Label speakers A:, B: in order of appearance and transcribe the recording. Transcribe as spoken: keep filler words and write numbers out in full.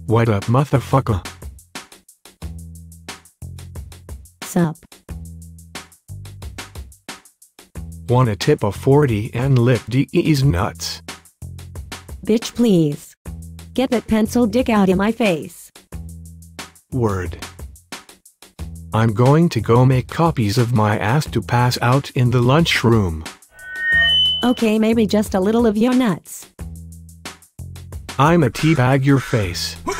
A: What up, motherfucker?
B: Sup?
A: Want a tip of forty and lick D's nuts?
B: Bitch, please. Get that pencil dick out of my face.
A: Word. I'm going to go make copies of my ass to pass out in the lunchroom.
B: Okay, maybe just a little of your nuts.
A: I'ma teabag your face.